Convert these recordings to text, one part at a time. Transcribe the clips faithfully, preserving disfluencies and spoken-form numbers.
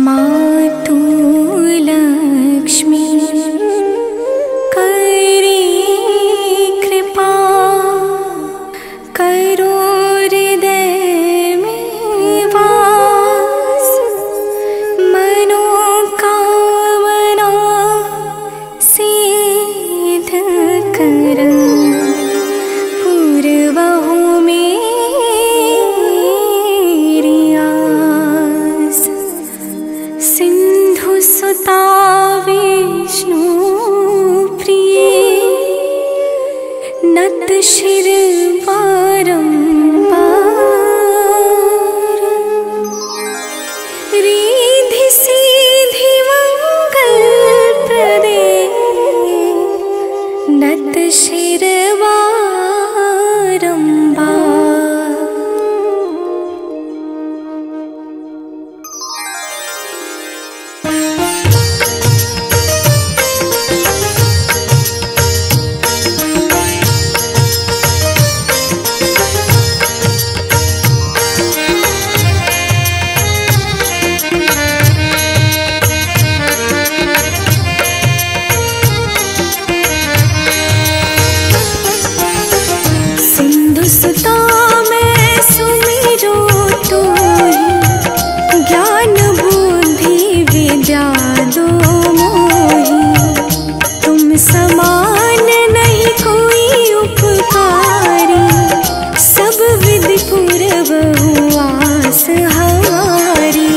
मातु लक्ष्मी करी कृपा करो हृदय में वास, मनोकामना सिद्ध कर पूर्वहु मेरी आस। सिंधु सुता विष्णु प्रिय नत शिर बारंबार, रिद्धि सिद्धि मंगल प्रदे नत शिर बारंबार। सुता मैं सुमिरो तोहि, ज्ञान बुद्धि विद्या दो मोहि। तुम समान नहीं कोई उपकारी, सब विधि पूरबहु आस हमारी।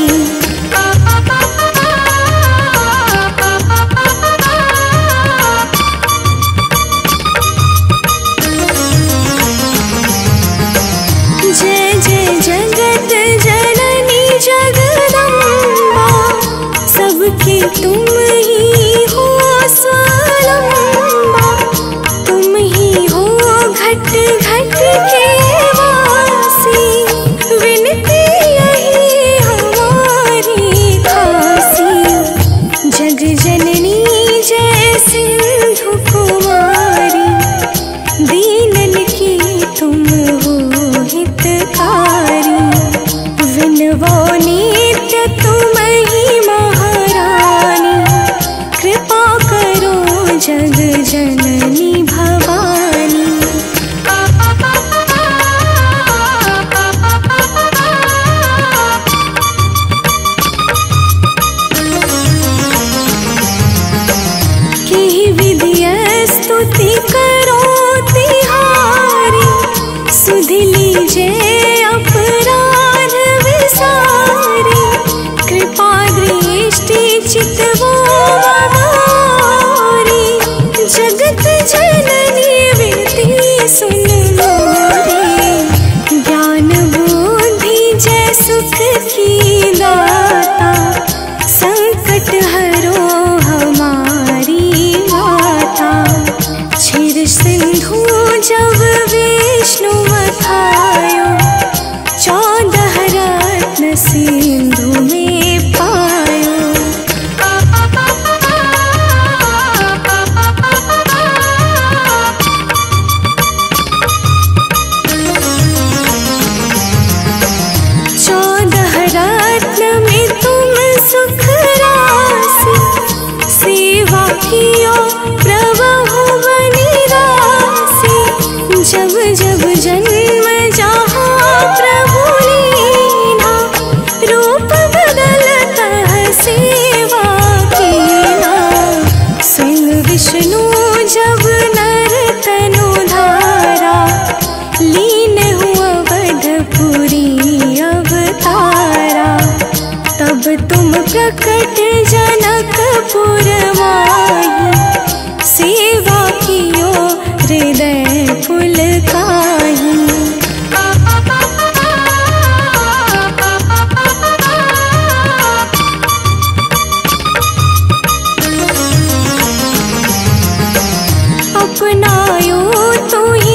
जय जय जगत जननी जगदम्बा, सबकी तुम ही हो स्वावलंबा। तुम ही हो घट घट के वासी, विनती यही हमारी खासी। जग जननी जय सिंधु कुमारी, दीनन की तुम हो हितकारी। विनवो नित्य तुम ही महारानी, कृपा करो जग जननी भवानी। की विधि स्तुति करो तिहारी, सुध लीजिए अपराध विसारी। कृपा दृष्टि चितवो हमारी, जगत जननी विनती सुन मोरी। ज्ञान बुद्धि जय सुख की दाता, संकट हरो हमारी माता। क्षीर सिंधु जब विष्णु मथायो, चौदह रत्न सिंधु में पायो। चौदह रत्न में तुम सुख राशि, सेवा कियो प्रभु बनी राशि। जब जब जन्म जहाँ प्रभु लीना, रूप बदलतः सेवा कीना। स्वयं विष्णु जब नर तनु धारा, लीन हुआ अवधपुरी अवतारा। तब तुम प्रकट जनकपुर माही, सेवा कियो हृदय पुलकाहि। अपनायो तो ही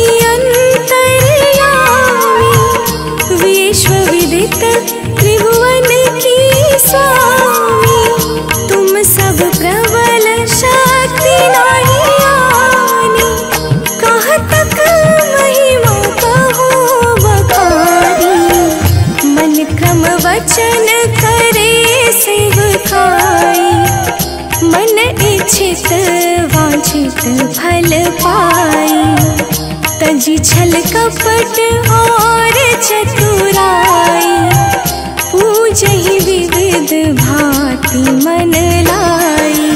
अंतर्यामी, विश्व विदित त्रिभुवन की स्वामी। तुम सब प्रबल शक्ति नाही आनी, कहाँ तक महिमा कहो बखानी। मन क्रम वचन करे सेवकाई, मन इच्छित वांछित फल पाई। तजी छल कपट और चतुराई, पूजहि विविध भांति मन लाई।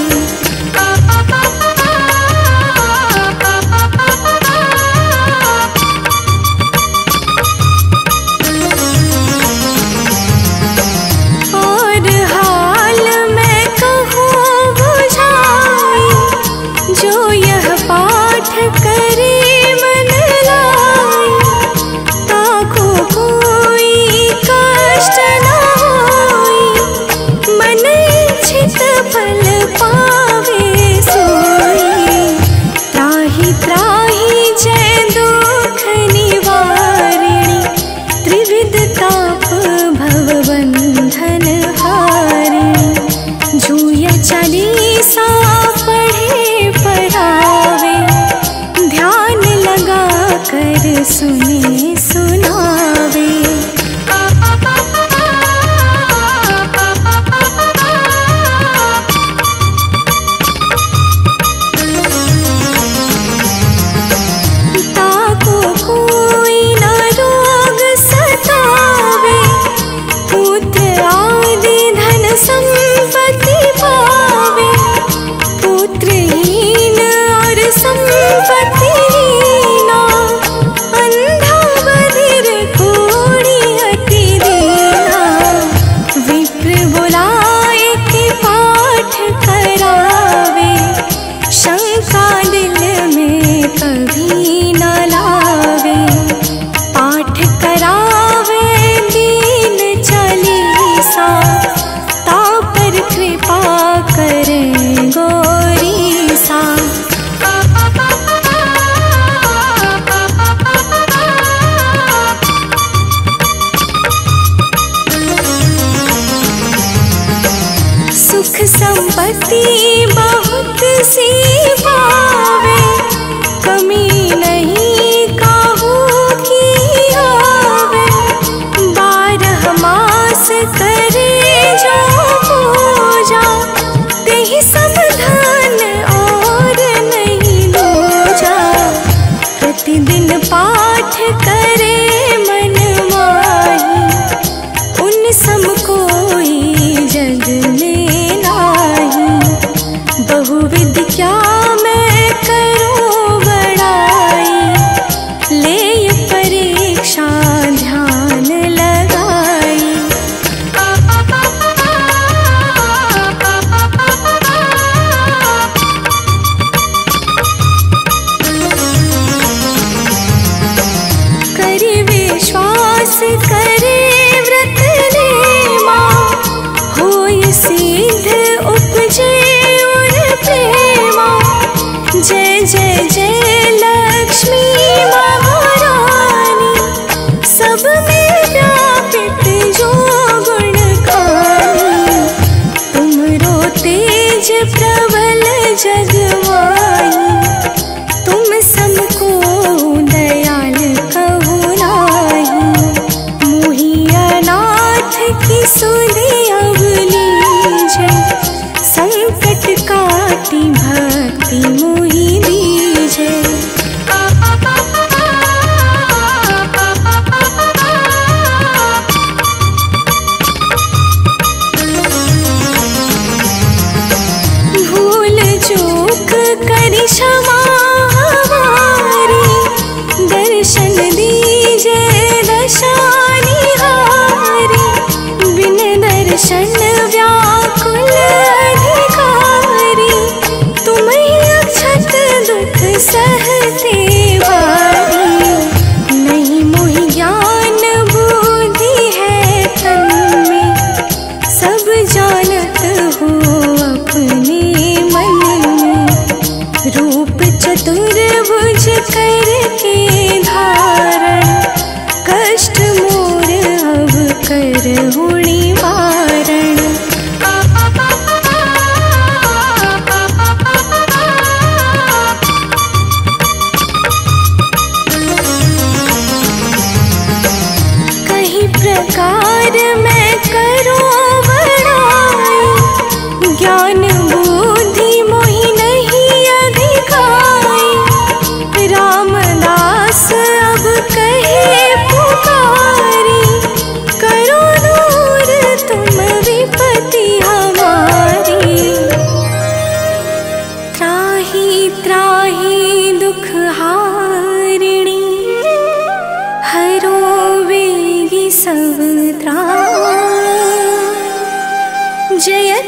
और हाल मैं कहूँ बुझाई, जो यह पाठ करे मन लाई। ताको कोई कष्ट न होई, मन इच्छित फल पावे सोई। त्राहि त्राहि जय दुख निवारिणी, त्रिविध ताप भव बंधन हारिणी। जूय चालीसा पढ़े पढ़ावे, ध्यान लगा कर सुने सुनावे। ताको कोई न रोग सतावे, पुत्र आदि धन संपत्ति पावे। पुत्रहीन और संपत्तिहीना, अंधा बधिर कोढ़ी अति दीना। विप्र बुलाए के पाठ करावे, शंका दिल में कभी न लावे। पाठ करावे दीन चालीसा, ता पर कृपा करे गौरीसा। सुख संपत्ति बहुत सी पावे, कमी नहीं काहू की आवे। बारह मास करे जो पूजा, तेहि सब धन और नहीं दूजा। प्रतिदिन पाठ करे मन माही, उन सम कोई जग में नाही। बहुविध क्या मैं करूं बड़ाई, ले परीक्षा ध्यान लगाई। करि विश्वास करे व्रत नेमा, होय सिद्ध उपजे उर प्रेमा। जय जय जय लक्ष्मी महारानी, सब में व्यापित जो गुण खानी। तुमरो तेज प्रबल जग माही, तुम समको दयाल कहु नाही। मोहि अनाथ की सुधि अब लीजै, संकट काटी भक्ति मोहि दीजै। भूल चूक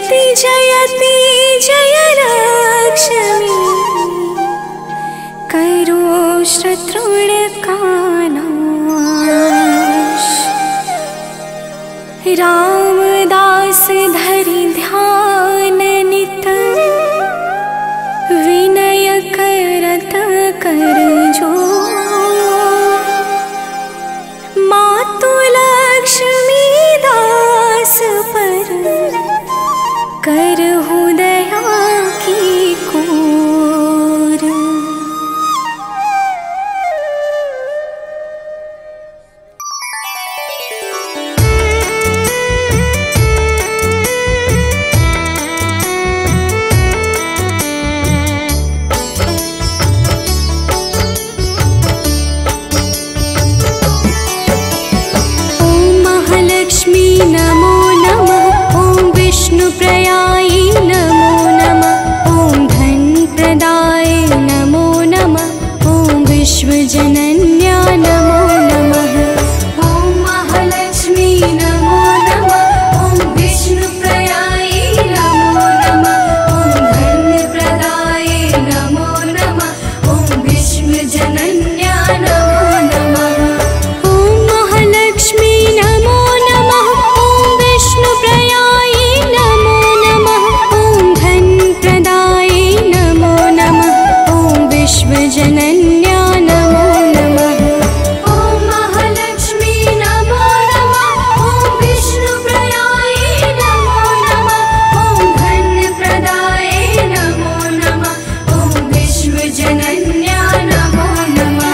जयति जयति जय लक्ष्मी करो शत्रुण का नाश। रामदास धरि ध्यान नित विनय करत कर जोर। मातु लक्ष्मी दास पर करहु दया की कोर। नमो नमः ॐ विष्णुप्रयायै नमो नमः ॐ धनप्रदाय नमो नमः ॐ विश्वजनन्या नमो नमः। ॐ महालक्ष्मी नमो नमः ॐ विष्णुप्रयायै नमो नमः ॐ धनप्रदाय नमो नमः ॐ विश्वजनन्या नमो नमः। ॐ महालक्ष्मी नमो जनन्या नमो नमः। ॐ महालक्ष्मी नमो नमः ॐ विष्णुप्रयायै नमो नमः ॐ धनप्रदाय नमो नमः ॐ विश्वजनन्या नमो नमः।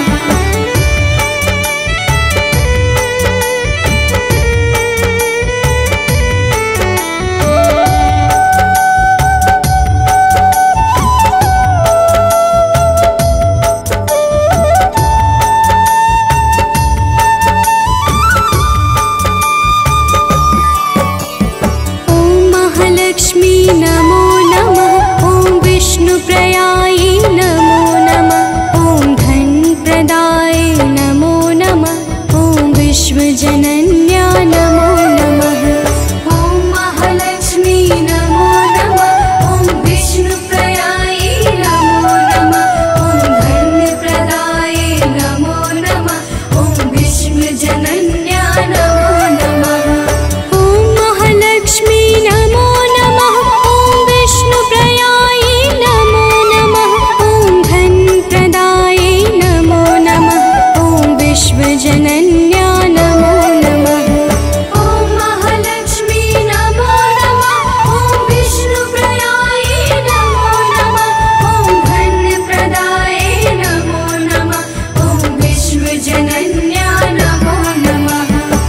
लक्ष्मी नमो नमः ॐ विष्णुप्रयायै नमो नमः ॐ धनप्रदाय नमो नमः ॐ विश्वजनन्या नमो नमः। ॐ महालक्ष्मी नमो नमः ॐ विष्णुप्रयायै नमो नमः ॐ धनप्रदाय नमो नमः ॐ विश्वजनन्या नमो नमः। ॐ महालक्ष्मी नमो नमः ॐ विष्णुप्रयायै नमो नमः ॐ धनप्रदाय नमो नमः ॐ विश्वजनन्या नमो नमः। ॐ महालक्ष्मी नमो नमः ॐ विष्णुप्रयायै नमो नमः ॐ धनप्रदाय नमो नमः ॐ विश्वजनन्या नमो नमः।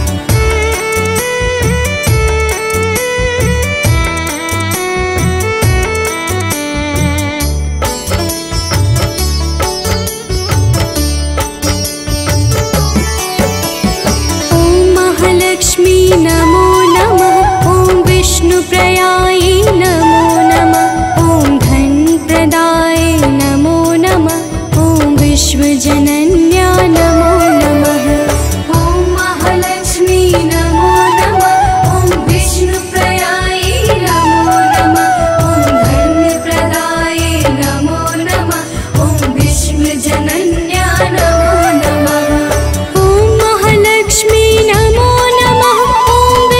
लक्ष्मी नमो नमः ॐ विष्णुप्रयायै नमो नमः ॐ धनप्रदाय नमो नमः ॐ विश्वजनन्या नमो नमः। ॐ महालक्ष्मी नमो नमः ॐ विष्णुप्रयायै नमो नमः ॐ धनप्रदाय नमो नमः ॐ विश्वजनन्या नमो नमः। ॐ महालक्ष्मी नमो नमः ॐ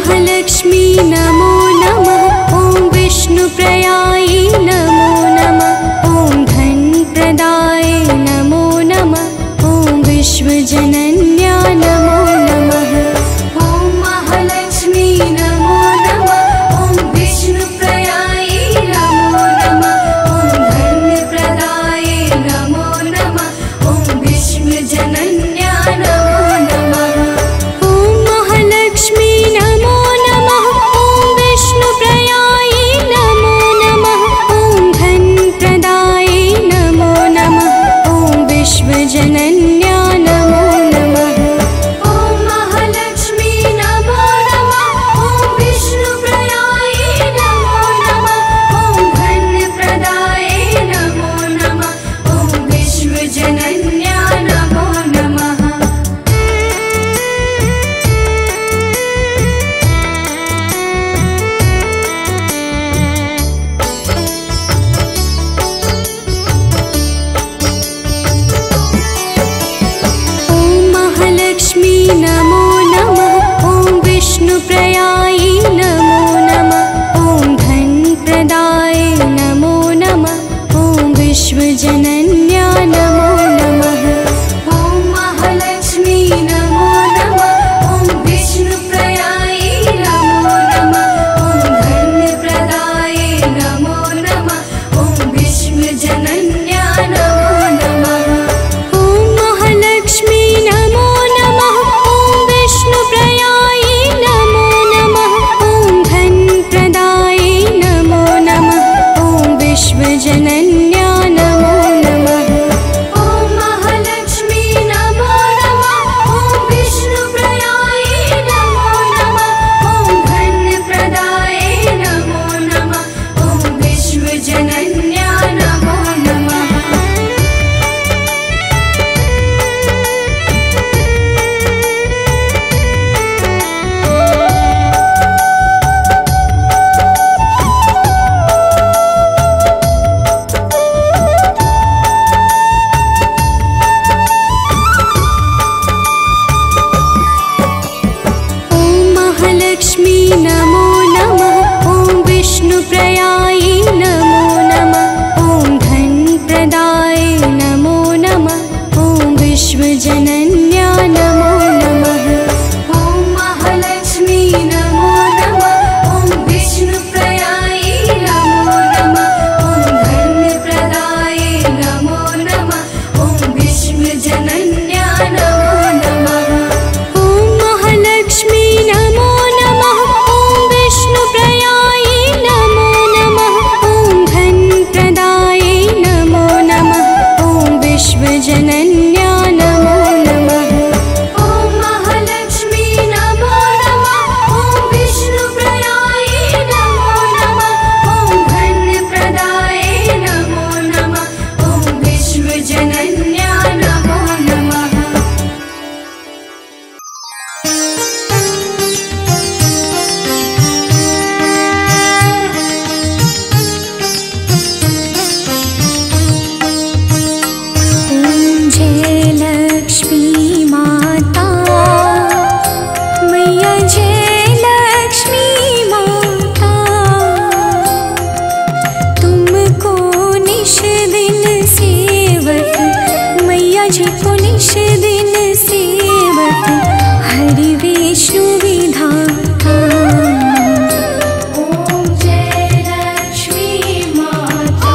महालक्ष्मी नमो नमः। ॐ विष्णुप्रियायै नमो नमः। ॐ धनप्रदाय नमो नमः। ॐ विश्वजनन्या नमो नमः। ॐ महालक्ष्मी नमो नमः। ॐ विष्णुप्रियायै नमो नमः। ॐ धनप्रदाय नमो नमः। ॐ विश्वजनन्या नमो नमः। ॐ महालक्ष्मी नमो नमः। ॐ विष्णुप्रियायै नमो नमः। ॐ धनप्रदाय नमो नमः। ॐ विश्वजनन्या नमो नमः। ॐ महालक्ष्मी नमो नमः। ॐ विष्णुप्रियायै नमो नमः। ॐ धनप्रदाय नमो नमः। ॐ विश्वजनन्या नमो नमः। ॐ महालक्ष्मी नमो नमः। ॐ विष्णुप्रियायै नमो नमः। ॐ धनप्रदाय नमो नमः। ॐ विश्वजनन्या नमो नमः। ॐ महालक्ष्मी नमो नमः। ॐ विष्णुप्रियायै नमो नमः। ॐ धनप्रदाय नमो नमः। ॐ विश्वजनन्या नमो नमः। ॐ महालक्ष्मी नमो नमः। ॐ विष्णुप्रियायै नमो नमः। ॐ धनप्रदाय नमो नमः। ॐ विश्वजनन्या नमो नमः। ॐ महालक्ष्मी नमो नमः। ॐ विष्णुप्रियायै नमो नमः। ॐ धनप्रदाय नमो नमः। ॐ विश्वजनन्या नमो नमः। ॐ महालक्ष्मी नमो नमः। ॐ विष्णुप्रियायै नमो नमः। ॐ धनप्रदाय नमो नमः। ॐ विश्वजनन्या नमो नमः। ॐ महालक्ष्मी नमो नमः। ॐ विष्णुप्रियायै नमो नमः। ॐ धनप्रदाय नमो नमः। ॐ विश्वजनन्या नमो नमः। ॐ महालक्ष्मी नमो नमः। ॐ विष्णुप्रियायै नमो नमः। ॐ धनप्रदाय नमो नमः। ॐ विश्वजनन्या नमो नमः। ॐ महालक्ष्मी नमो नमः। ॐ विष्णुप्रियायै नमो नमः। ॐ धनप्रदाय नमो नमः। ॐ विश्वजनन्या नमो नमः। ॐ जय लक्ष्मी माता मैया जय लक्ष्मी माता। तुमको निश दिन सेवत मैया जी को निश दिन सेवत हरि विष्णु विधाता। ॐ जय लक्ष्मी माता।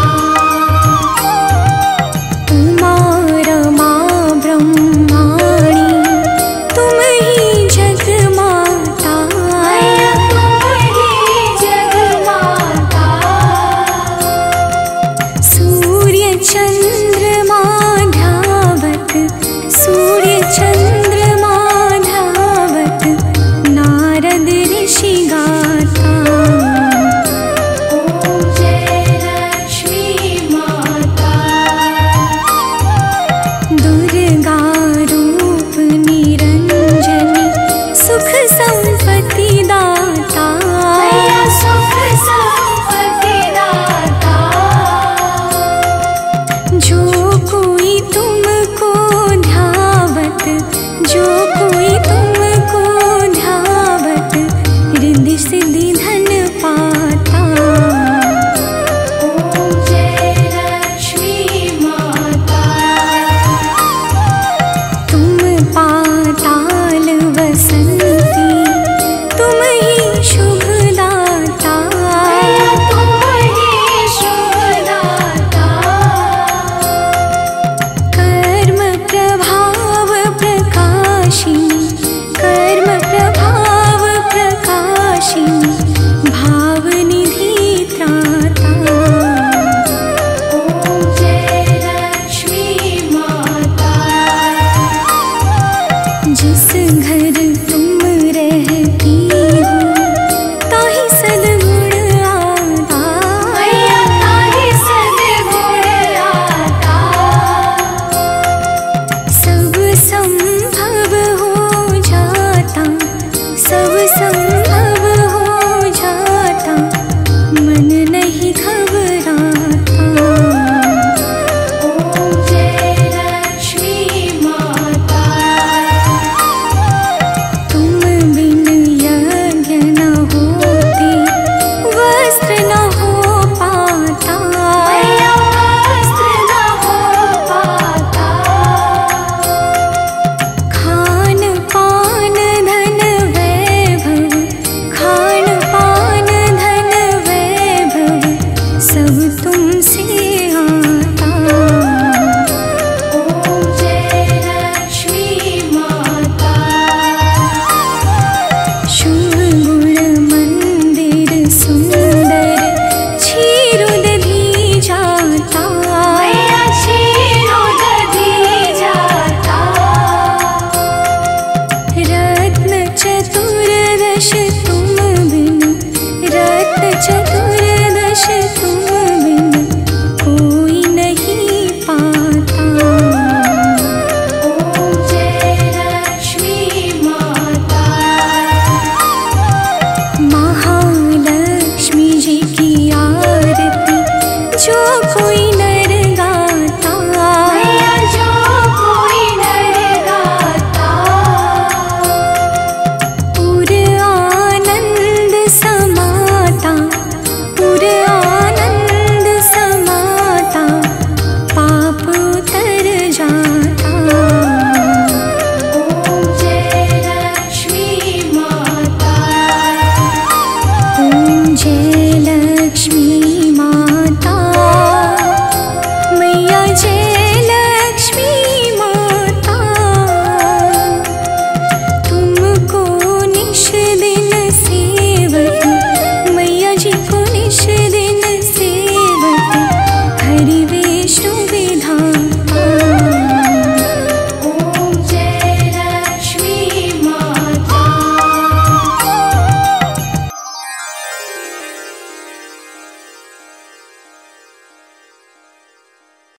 उमा रमा ब्रह्माणी तुम ही जग माता। तुम ही जग माता। सूर्य चंद्रमा ध्यावत सूर्य चंद्रमा ध्यावत नारद ऋषि गाता। ॐ जय लक्ष्मी माता। दुर्गा रूप निरंजनी सुख संपत्ति दाता। सुख संपत्ति दाता। जो कोई तुमको ध्यावत जो कोई तुमको ध्यावत संभव हो जाता, मन नहीं घबराता। ओम जय लक्ष्मी माता। तुम बिन यज्ञ न होते, वस्त्र न हो पाता, वस्त्र न हो पाता। खान पान धन वैभव, खान पान धन वैभव, सब तुमसे आता। ओम जय लक्ष्मी माता। शुभ गुण मंदिर सुंदर, क्षीरोद धी जाता, क्षीरोद धी जाता। रत्न चतुर्दश